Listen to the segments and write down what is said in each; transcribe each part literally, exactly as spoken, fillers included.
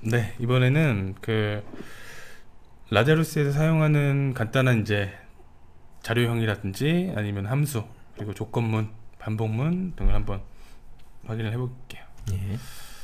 네, 이번에는 그 라자루스에서 사용하는 간단한 이제 자료형이라든지 아니면 함수 그리고 조건문, 반복문 등을 한번 확인을 해볼게요. 예.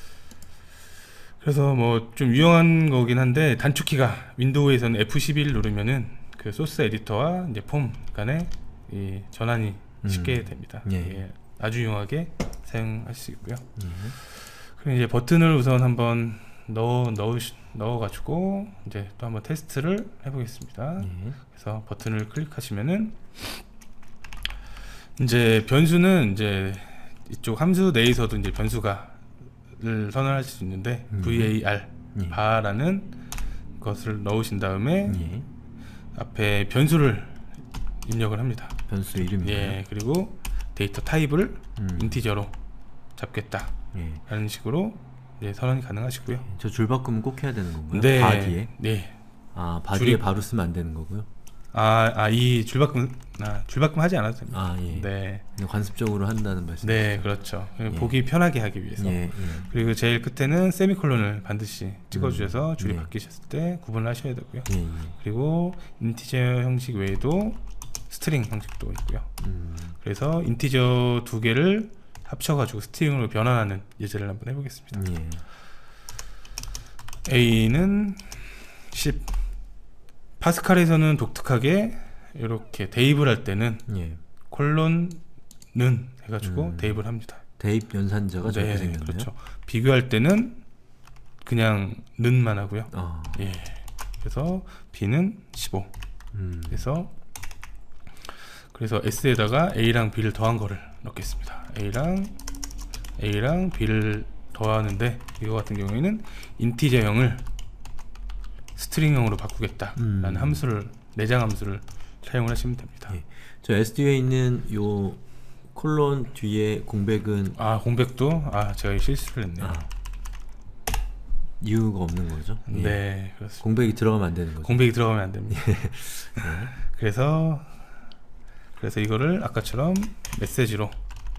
그래서 뭐 좀 유용한 거긴 한데 단축키가 윈도우에서는 에프 십일 누르면은 그 소스 에디터와 이제 폼 간에 이 전환이 음. 쉽게 됩니다. 예. 예, 아주 유용하게 사용할 수 있고요. 예. 그리고 이제 버튼을 우선 한번 넣어 넣으 넣어 가지고 이제 또 한번 테스트를 해보겠습니다. 예. 그래서 버튼을 클릭하시면은 이제 변수는 이제 이쪽 함수 내에서도 이제 변수가 를 선언할 수 있는데 음. var 예. 바라는 것을 넣으신 다음에 예. 앞에 변수를 입력을 합니다. 변수 이름이요. 예, 그리고 데이터 타입을 음. 인티저로 잡겠다 예. 라는 식으로 이제 선언이 가능하시고요. 저 줄바꿈은 꼭 해야 되는 건가요? 네, 바디에? 네. 아, 바디에 줄이- 바로 쓰면 안 되는 거고요. 아, 아, 이 줄바꿈, 아, 줄바꿈 하지 않아도 됩니다. 아, 예. 네, 그냥 관습적으로 한다는 말씀. 네, 그렇죠. 예. 보기 편하게 하기 위해서. 예. 예. 그리고 제일 끝에는 세미콜론을 반드시 찍어주셔서 줄이 예. 바뀌셨을 때 구분을 하셔야 되고요. 예. 예. 그리고 인티저 형식 외에도 스트링 형식도 있고요. 음. 그래서 인티저 두 개를 합쳐가지고 스트링으로 변환하는 예제를 한번 해보겠습니다. 예. A는 십. 파스칼에서는 독특하게 이렇게 대입을 할 때는 예. 콜론는 해가지고 음. 대입을 합니다. 대입 연산자가 저렇게 네, 생겼네요. 그렇죠. 비교할 때는 그냥 는만 하고요. 아. 예. 그래서 B는 십오. 음. 그래서 그래서 S에다가 A랑 B를 더한 거를 넣겠습니다. A랑 A랑 B를 더하는데 이거 같은 경우에는 인티저형을 스트링형으로 바꾸겠다라는 음. 함수를 내장 함수를 사용을 하시면 됩니다. 예. 저 에스디오에 있는 요 콜론 뒤에 공백은 아, 공백도 아 제가 실수를 했네요. 아, 이유가 없는 거죠? 예. 네, 그렇습니다. 공백이 들어가면 안 되는 거죠? 공백이 들어가면 안 됩니다. 예. 그래서 그래서 이거를 아까처럼 메시지로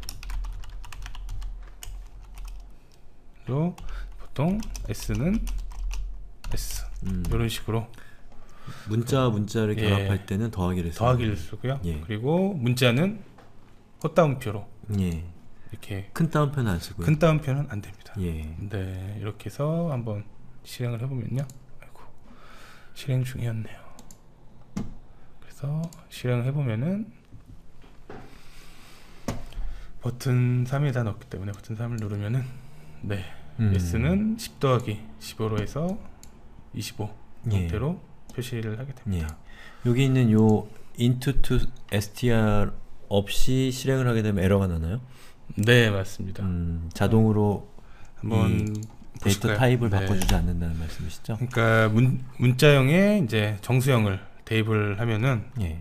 로 보통 S는 S 음. 이런 식으로 문자와 문자를 예. 결합할 때는 더하기를 써요. 더하기를 쓰고요. 예. 그리고 문자는 헛다운표로 예. 이렇게 큰 따옴표는 안 쓰고요. 큰 따옴표는 안 됩니다. 예. 네, 이렇게 해서 한번 실행을 해보면요. 아이고, 실행 중이었네요. 그래서 실행을 해보면은 버튼 삼에다 넣었기 때문에 버튼 삼을 누르면은 네, 음. S는 십 더하기 십오로 해서 이십오 예. 형태로 표시를 하게 예. 됩니다. 여기 있는 요 int to str 없이 실행을 하게 되면 에러가 나나요? 네, 맞습니다. 음, 자동으로 한번 이 데이터 보실까요? 타입을 네. 바꿔주지 않는다는 말씀이시죠? 그러니까 문, 문자형에 이제 정수형을 대입을 하면은 예.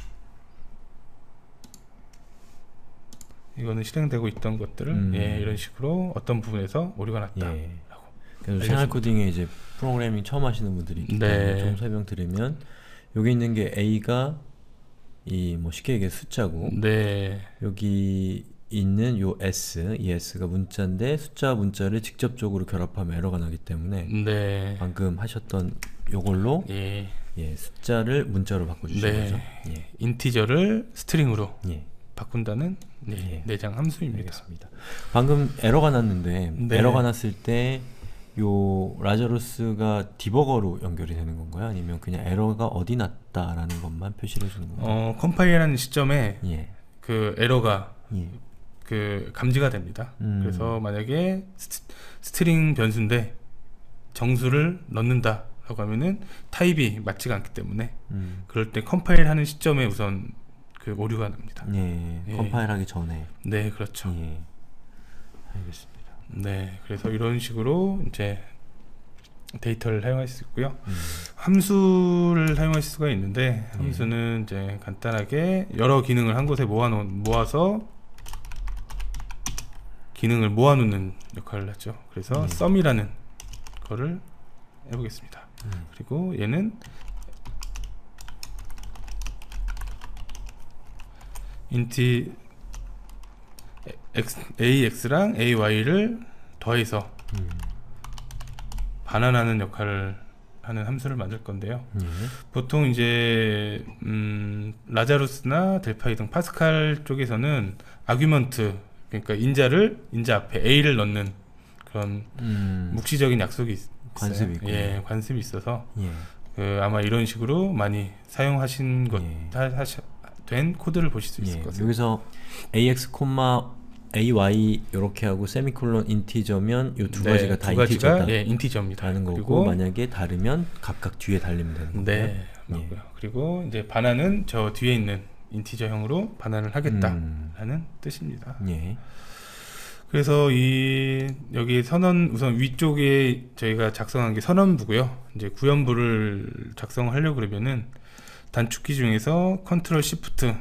이거는 실행되고 있던 것들을 음. 예, 이런 식으로 어떤 부분에서 오류가 났다. 예. 라고 그래서 생활 코딩에 이제 프로그래밍 처음 하시는 분들이 있기 네. 때문에 좀 설명드리면 여기 있는 게 A가 이 뭐 쉽게 얘기해 숫자고 네, 여기 있는 요 S, 이 S가 문자인데 숫자와 문자를 직접적으로 결합하면 에러가 나기 때문에 네, 방금 하셨던 요걸로 예, 예, 숫자를 문자로 바꿔주신 네. 거죠. 예. 인티저를 스트링으로 예. 바꾼다는 네, 예. 내장 함수입니다. 알겠습니다. 방금 에러가 났는데 네. 에러가 났을 때 요 라자루스가 디버거로 연결이 되는 건가요? 아니면 그냥 에러가 어디 났다라는 것만 표시를 해주는 건가요? 어, 컴파일하는 시점에 예. 그 에러가 예. 그 감지가 됩니다. 음. 그래서 만약에 스, 스트링 변수인데 정수를 넣는다라고 하면은 타입이 맞지가 않기 때문에 음. 그럴 때 컴파일하는 시점에 우선 그 오류가 납니다. 예. 예. 컴파일하기 전에. 네, 그렇죠. 예. 알겠습니다. 네, 그래서 이런 식으로 이제 데이터를 사용할 수 있고요. 음. 함수를 사용할 수가 있는데 함수는 이제 간단하게 여러 기능을 한 곳에 모아놓은 모아서 기능을 모아놓는 역할을 하죠. 그래서 음. 썸이라는 거를 해보겠습니다. 음. 그리고 얘는 인티 x, ax랑 ay를 더해서 음. 반환하는 역할을 하는 함수를 만들 건데요. 예. 보통 이제 음, 라자루스나 델파이 등 파스칼 쪽에서는 아규먼트, 그러니까 인자를 인자 앞에 A를 넣는 그런 음, 묵시적인 약속이 있어요. 관습이 있군요. 예, 관습이 있어서 예. 그 아마 이런 식으로 많이 사용하신 것 예. 하, 하시, 된 코드를 보실 수 있을 예. 것 같습니다. 여기서 ax, ay 이렇게 하고 세미콜론 인티저면 이 두 가지가 다 두 가지가 인티저다 예, 인티저입니다. 라는 거고, 그리고 만약에 다르면 각각 뒤에 달리면 되는 건가요? 네, 맞고요. 그리고 이제 반환은 저 뒤에 있는 인티저형으로 반환을 하겠다라는 음. 뜻입니다. 예. 그래서 이 여기 선언 우선 위쪽에 저희가 작성한 게 선언부고요. 이제 구현부를 작성하려고 그러면은 단축키 중에서 컨트롤 시프트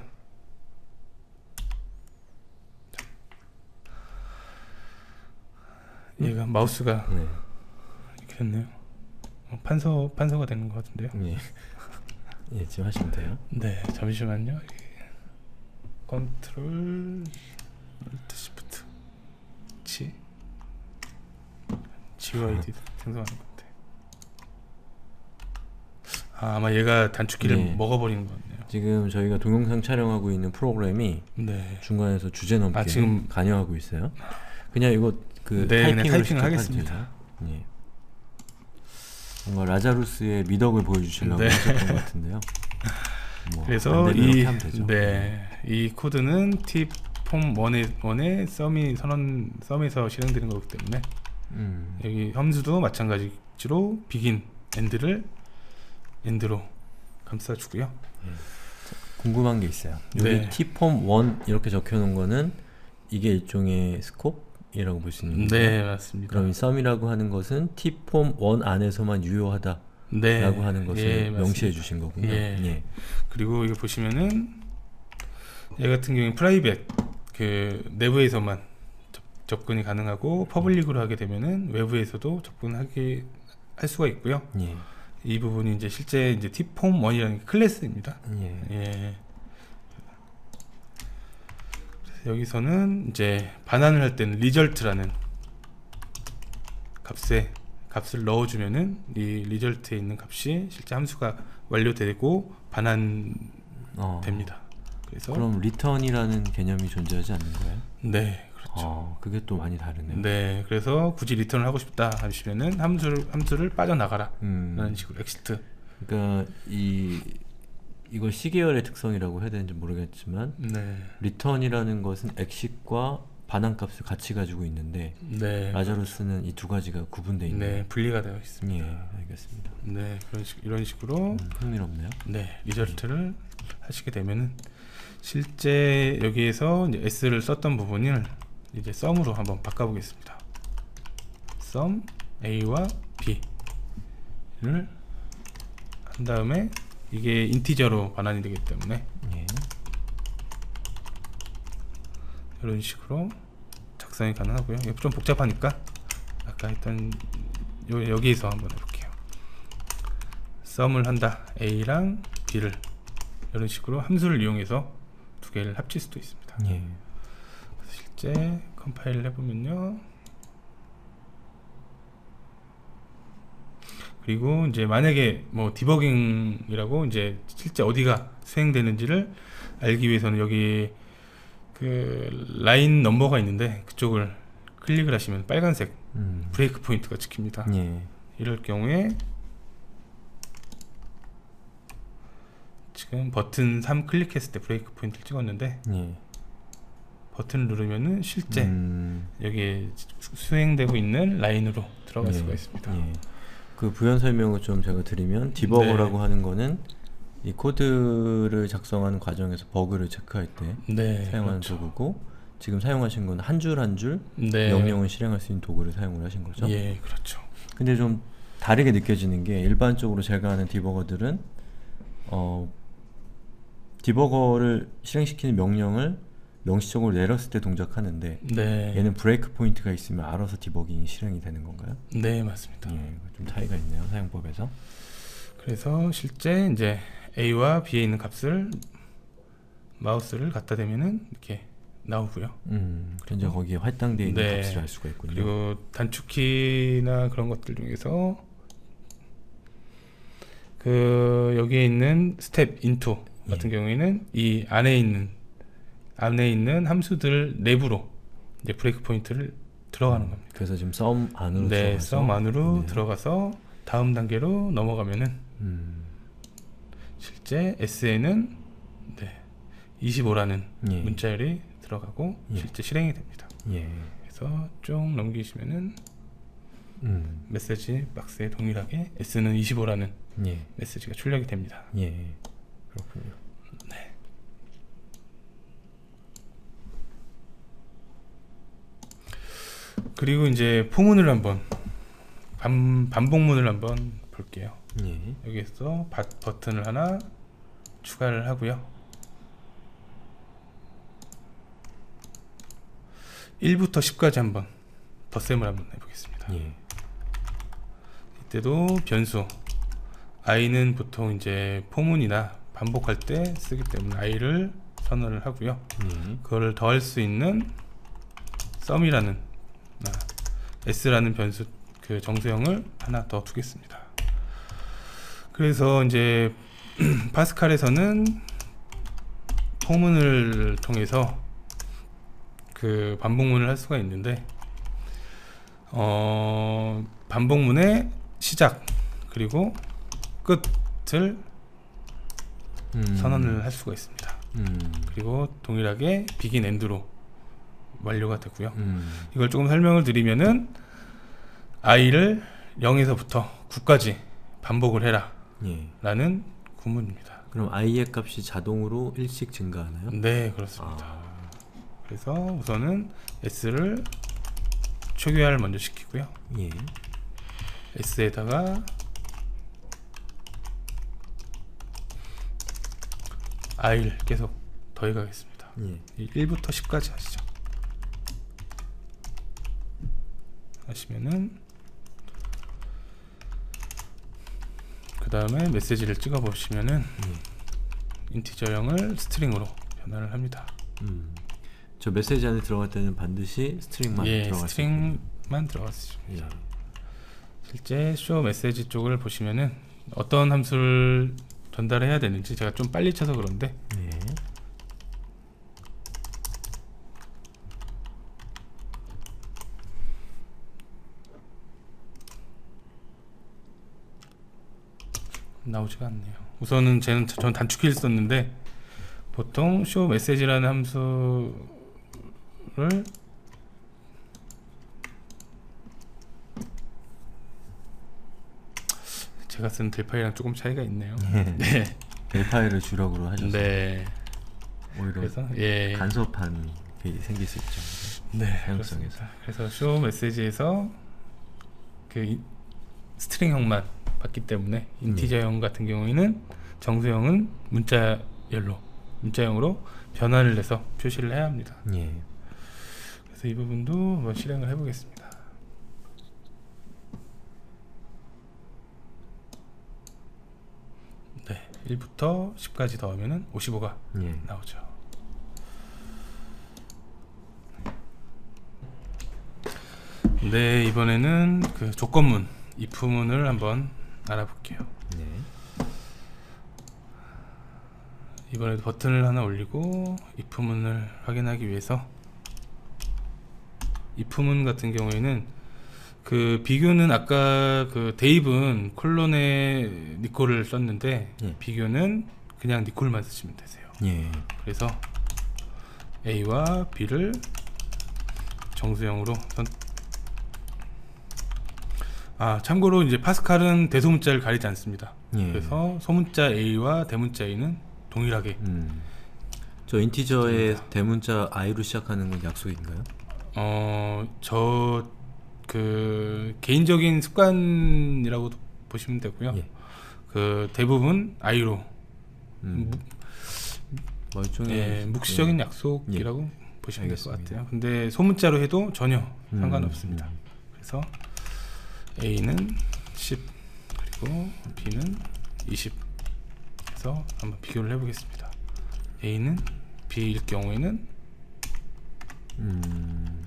얘가 마우스가 네. 이렇게 됐네요. 어, 판서 판서가 되는 것 같은데요. 예. 예, 지금 하시면 돼요. 네, 잠시만요. 컨트롤 알트 시프트 G 지오아이디 생성하는 건데. 아, 아마 얘가 단축키를 네. 먹어버리는 것 같네요. 지금 저희가 동영상 촬영하고 있는 프로그램이 네. 중간에서 주제 넘게 아, 지금- 간여하고 있어요. 그냥 이거 그 네, 그냥 타이핑으로 타이핑을 시작하도 하겠습니다. 되죠? 예. 뭔가 라자루스의 미덕을 보여주시려고 네. 하셨던 것 같은데요. 뭐 그래서 안 되면 이렇게 이 하면 되죠. 네, 이 코드는 팁폼 원의 원의 썸이 선언 썸에서 실행되는 거기 때문에 음. 여기 함수도 마찬가지로 begin end를 end로 감싸주고요. 궁금한 게 있어요. 여기 네. t폼 원 이렇게 적혀놓은 거는 이게 일종의 스콥이라고 볼 수 있는 건가요? 네, 맞습니다. 그럼 이 썸이라고 하는 것은 t폼 원 안에서만 유효하다라고 네, 하는 것을 예, 명시해 맞습니다. 주신 거군요. 예. 예. 그리고 이거 보시면은 얘 같은 경우는 프라이빗 그 내부에서만 접, 접근이 가능하고 퍼블릭으로 하게 되면은 외부에서도 접근하게 할 수가 있고요. 예. 이 부분이 이제 실제 이제 t폼 원이라는 게 클래스입니다. 예. 예. 그래서 여기서는 이제 반환을 할 때는 리절트라는 값에 값을 넣어주면은 이 리절트에 있는 값이 실제 함수가 완료되고 반환됩니다. 어. 그래서 그럼 리턴이라는 개념이 존재하지 않는 거예요? 네, 그렇죠. 어, 그게 또 많이 다르네요. 네, 그래서 굳이 리턴을 하고 싶다 하시면은 함수를 함수를 빠져나가라 음. 라는 식으로 엑시트. 그러니까 이 이걸 C 계열의 특성이라고 해야 되는지 모르겠지만 네, 리턴이라는 것은 엑식과 반환값을 같이 가지고 있는데 네, 라자루스는 이 두 가지가 구분되어 있네요. 네, 분리가 되어 있습니다. 예, 알겠습니다. 네, 그런 식 이런 식으로 음, 흥미롭네요. 네, 리절트를 하시게 되면은 실제 여기에서 이제 s를 썼던 부분을 이제 썸으로 한번 바꿔보겠습니다. 썸 a와 b를 한 다음에 이게 인티저로 반환이 되기 때문에 예. 이런 식으로 작성이 가능하고요. 이게 좀 복잡하니까 아까 했던 요, 여기에서 한번 해볼게요. 썸을 한다 a랑 b를 이런 식으로 함수를 이용해서 두 개를 합칠 수도 있습니다. 예. 실제 컴파일을 해보면요. 그리고 이제 만약에 뭐 디버깅이라고 이제 실제 어디가 수행되는지를 알기 위해서는 여기 그 라인 넘버가 있는데 그쪽을 클릭을 하시면 빨간색 음. 브레이크 포인트가 찍힙니다. 예. 이럴 경우에 지금 버튼 삼 클릭했을 때 브레이크 포인트를 찍었는데 예. 버튼을 누르면은 실제 음. 여기에 수행되고 있는 라인으로 들어갈 예. 수가 있습니다. 예. 그 부연 설명을 좀 제가 드리면 디버거라고 네. 하는 거는 이 코드를 작성하는 과정에서 버그를 체크할 때 네, 사용하는 그렇죠. 도구고 지금 사용하신 건 한 줄 한 줄 네. 명령을 실행할 수 있는 도구를 사용을 하신 거죠. 예, 그렇죠. 근데 좀 다르게 느껴지는 게 일반적으로 제가 아는 디버거들은 어, 디버거를 실행시키는 명령을 명시적으로 내렸을 때 동작하는데 네, 얘는 브레이크 포인트가 있으면 알아서 디버깅이 실행이 되는 건가요? 네, 맞습니다. 예, 좀 차이가 있네요, 사용법에서. 그래서 실제 이제 a와 b에 있는 값을 마우스를 갖다 대면은 이렇게 나오고요. 음, 현재 거기에 할당되어 있는 네. 값을 알 수가 있군요. 그리고 단축키나 그런 것들 중에서 그 여기에 있는 스텝 인투 같은 예. 경우에는 이 안에 있는 안에 있는 함수들 내부로 이제 브레이크 포인트를 들어가는 음, 겁니다. 그래서 지금 썸 안으로 네, 들어가서 썸 안으로 네. 들어가서 다음 단계로 넘어가면은 음, 실제 S에는 네, 이십오라는 예. 문자열이 들어가고 예. 실제 실행이 됩니다. 예. 그래서 쭉 넘기시면은 음, 메시지 박스에 동일하게 S는 이십오라는 예. 메시지가 출력이 됩니다. 예. 그렇군요. 네. 그리고 이제 포문을 한번 반, 반복문을 한번 볼게요. 예. 여기에서 바, 버튼을 하나 추가를 하고요. 일부터 십까지 한번 덧셈을 한번 해보겠습니다. 예. 이때도 변수 i는 보통 이제 포문이나 반복할 때 쓰기 때문에 i를 선언을 하고요. 예. 그거를 더할 수 있는 썸이라는 아, s라는 변수 그 정수형을 하나 더 두겠습니다. 그래서 이제 파스칼에서는 포문을 통해서 그 반복문을 할 수가 있는데 어, 반복문의 시작 그리고 끝을 음. 선언을 할 수가 있습니다. 음. 그리고 동일하게 begin end로 완료가 되고요. 음. 이걸 조금 설명을 드리면은 i를 영에서부터 구까지 반복을 해라 예. 라는 구문입니다. 그럼 i의 값이 자동으로 일씩 증가하나요? 네, 그렇습니다. 아. 그래서 우선은 s를 초기화를 먼저 시키고요. 예. s에다가 i를 계속 더해 가겠습니다. 예. 일부터 십까지 하시죠. 하시면은 그 다음에 메시지를 찍어 보시면은 예. 인티저형을 스트링으로 변화를 합니다. 음. 저 메시지 안에 들어갈 때는 반드시 스트링만 예, 들어갈 수 스트링만 들어갔습니다. 예. 실제 show 메시지 쪽을 보시면은 어떤 함수를 전달해야 되는지 제가 좀 빨리 쳐서 그런데 예. 나오지가 않네요. 우선은 저는, 전 단축키를 썼는데 보통 show 메시지라는 함수를 제가 쓴 델 파일이랑 조금 차이가 있네요. 예. 네. 델 파일을 주력으로 하셔서 네. 오히려 그래서 예. 간섭한 게 생길 수 있죠. 네. 사용성에서. 그렇습니다. 그래서 show 메시지에서 그 이- 스트링형만 받기 때문에 인티저형 같은 경우에는 정수형은 문자열로 문자형으로 변환을 해서 표시를 해야 합니다. 예. 그래서 이 부분도 한번 실행을 해보겠습니다. 네, 일부터 십까지 더하면은 오십오가 예. 나오죠. 네, 이번에는 그 조건문 if문을 한번 알아볼게요. 네. 이번에도 버튼을 하나 올리고 if문을 확인하기 위해서 if문 같은 경우에는 그 비교는 아까 그 데이브는 콜론에 니콜을 썼는데 예. 비교는 그냥 니콜만 쓰시면 되세요. 예. 그래서 A와 B를 정수형으로 선... 아 참고로 이제 파스칼은 대소문자를 가리지 않습니다. 예. 그래서 소문자 A와 대문자 A는 동일하게 음. 저 인티저의 됩니다. 대문자 i로 시작하는 건 약속인가요? 어, 저, 그, 개인적인 습관이라고 보시면 되고요. 예. 그, 대부분 아이로, 음. 무, 뭐 일종의 예, 묵시적인 약속이라고 보시면 될 것 알겠습니다. 같아요. 근데 소문자로 해도 전혀 음. 상관없습니다. 음. 그래서 A는 십, 그리고 B는 이십. 해서 한번 비교를 해보겠습니다. A는 B일 경우에는 음.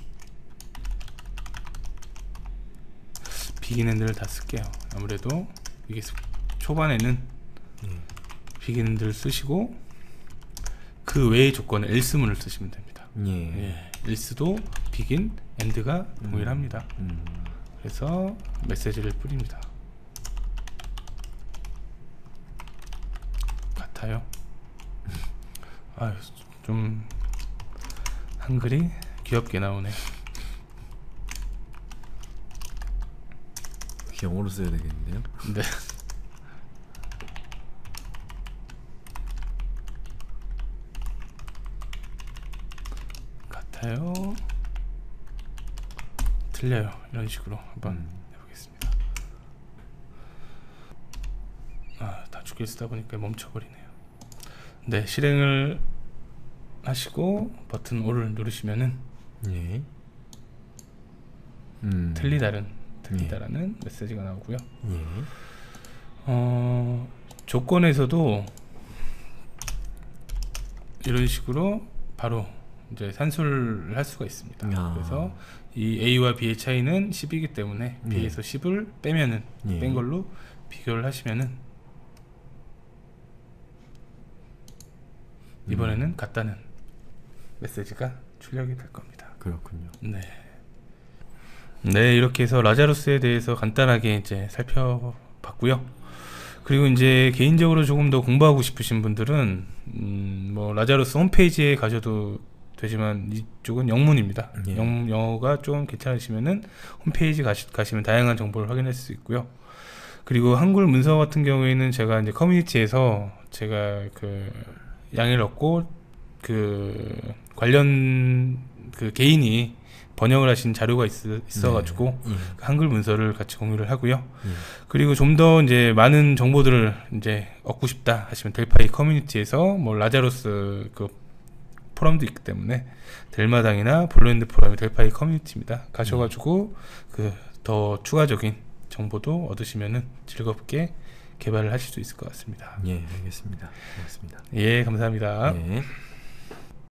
비기는들을 다 쓸게요. 아무래도 이게 초반에는 예. 비기는들을 쓰시고 그 외의 조건은 else문을 쓰시면 됩니다. 예. 예, else도 begin, end가 동일합니다. 음. 그래서 메시지를 뿌립니다. 같아요. 아유, 좀 한글이 귀엽게 나오네. 영어로 써야 되겠는데요? 네. 같아요. 틀려요. 이런 식으로 한번 음. 해보겠습니다. 아, 다 죽일 쓰다 보니까 멈춰버리네요. 네, 실행을 하시고 버튼 오를 누르시면은 예. 음. 틀리다는 틀리다라는 메시지가 나오고요. 예. 어, 조건에서도 이런 식으로 바로 이제 산수를 할 수가 있습니다. 아. 그래서 이 A와 B의 차이는 십이기 때문에 예. B에서 십을 빼면은 예. 뺀 걸로 비교를 하시면은 이번에는 음. 같다는 메시지가 출력이 될 겁니다. 그렇군요. 네. 네, 이렇게 해서 라자루스에 대해서 간단하게 이제 살펴봤고요. 그리고 이제 개인적으로 조금 더 공부하고 싶으신 분들은 음, 뭐 라자루스 홈페이지에 가셔도 되지만 이쪽은 영문입니다. 예. 영, 영어가 좀 괜찮으시면은 홈페이지 가시, 가시면 다양한 정보를 확인할 수 있고요. 그리고 한글 문서 같은 경우에는 제가 이제 커뮤니티에서 제가 그 양해를 얻고 그 관련 그 개인이 번역을 하신 자료가 있, 있어가지고 네. 예. 한글 문서를 같이 공유를 하고요. 예. 그리고 좀 더 이제 많은 정보들을 이제 얻고 싶다 하시면 델파이 커뮤니티에서 뭐 라자루스 그 포럼도 있기 때문에 델마당이나 볼로핸드 포럼이 델파이 커뮤니티입니다. 가셔가지고 그 더 추가적인 정보도 얻으시면은 즐겁게 개발을 하실 수 있을 것 같습니다. 예, 알겠습니다. 고맙습니다. 예, 감사합니다. 예.